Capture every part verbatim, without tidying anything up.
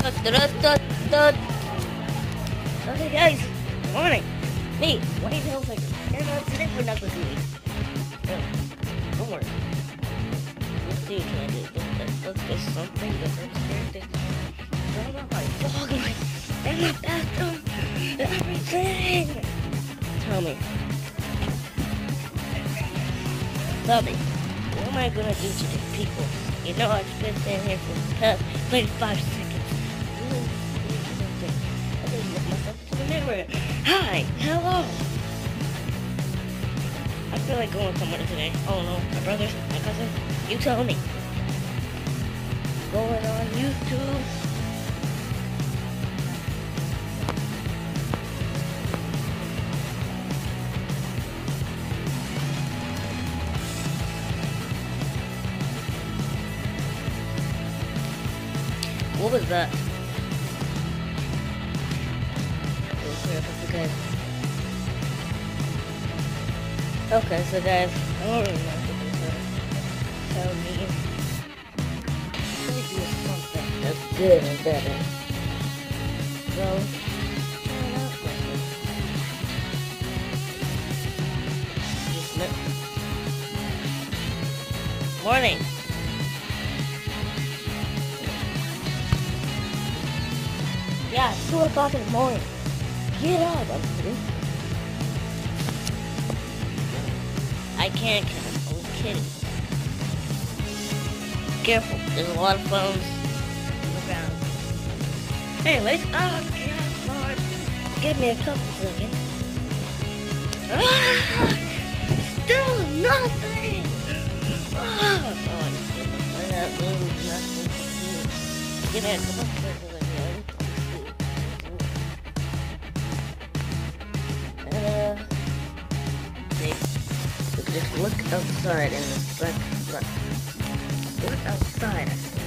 Okay, guys, good morning. Me, Wayne Hilfiger. Here now today for Knuckles City. No, don't worry. Let's see, can I do this? Let's get something different. Everything. What about my dog and my, and my bathroom? Everything! Tell me. Tell me. What am I gonna do to these people? You know I've been standing here for the past thirty-five seconds. I just look myself into the mirror. Hi, hello. I feel like going somewhere today. Oh no, my brother, my cousin, you tell me. Going on YouTube. What was that? Okay. Okay, so guys, I don't really know what to tell me. Let me do something that's good and better. So, morning. Yeah, it's two o'clock in the morning. Get up, I'm kidding. I can't, I was kidding. Careful, there's a lot of phones on the ground. Anyways, oh, yeah, Lord. Give me a couple seconds. Ah, still nothing! Ah, oh, that means nothing. Give me a couple seconds. Uh, see, look, just look outside in the sun. Look, look outside.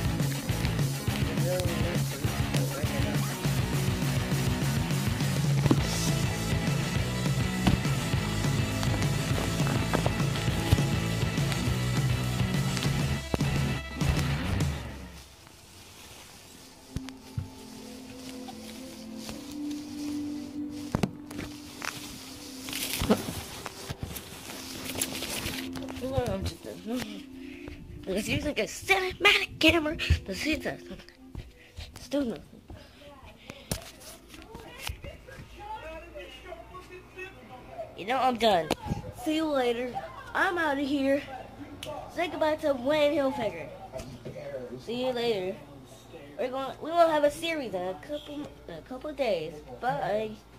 It's using a cinematic camera to see that. Still nothing. You know, I'm done. See you later. I'm out of here. Say goodbye to Wayne Hilfiger. See you later. We're going. We will have a series in a couple, in a couple of days. Bye.